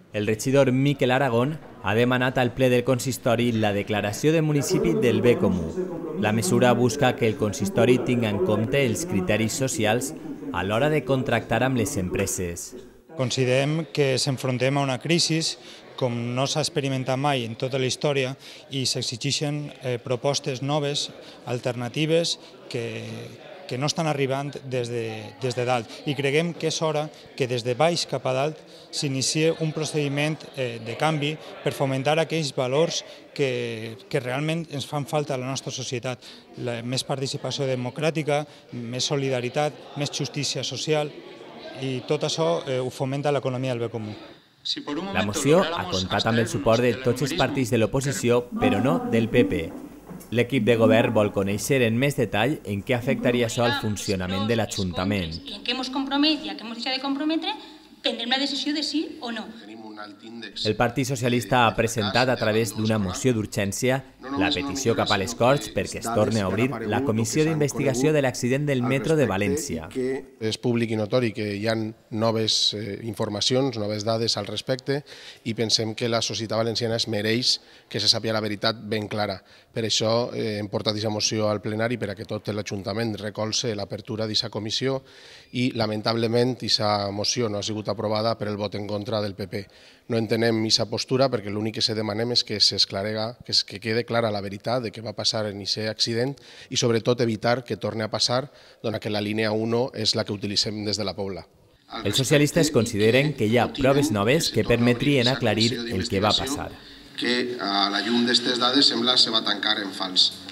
El regidor Miquel Aragón ha demanat al ple del consistori la declaració de municipi del bé comú. La mesura busca que el consistori tingui en compte els criteris socials a l'hora de contractar amb les empreses. Considerem que s'enfrontem a una crisi com no s'ha experimentat mai en tota la història i s'exigeixen propostes noves, alternatives, que no estan arribant des de dalt. I creiem que és hora que des de baix cap a dalt s'iniciï un procediment de canvi per fomentar aquells valors que realment ens fan falta a la nostra societat. Més participació democràtica, més solidaritat, més justícia social, i tot això ho fomenta l'economia del bé comú. La moció ha comptat amb el suport de tots els partits de l'oposició, però no del PP. L'equip de govern vol conèixer en més detall en què afectaria això al funcionament de l'Ajuntament. I en què ens compromet i a què ens deixa de comprometre, prendrem la decisió de sí o no. El Partit Socialista ha presentat a través d'una moció d'urgència la petició cap a les Corts perquè es torni a obrir la comissió d'investigació de l'accident del metro de València. És públic i notori que hi ha noves informacions, noves dades al respecte i pensem que la societat valenciana es mereix que se sàpiga la veritat ben clara. Per això hem portat aquesta moció al plenari per a que tot l'Ajuntament recolze l'apertura d'aquesta comissió i lamentablement aquesta moció no ha sigut aprovada per el vot en contra del PP. No entenem aquesta postura perquè l'únic que se demanem és que s'esclarega, que quede clara la veritat de què va passar en aquest accident i sobretot evitar que torni a passar, donat que la línia 1 és la que utilitzem des de la Pobla. Els socialistes consideren que hi ha proves noves que permetrien aclarir el que va passar. Que a la llum d'aquestes dades sembla que se va tancar en fals.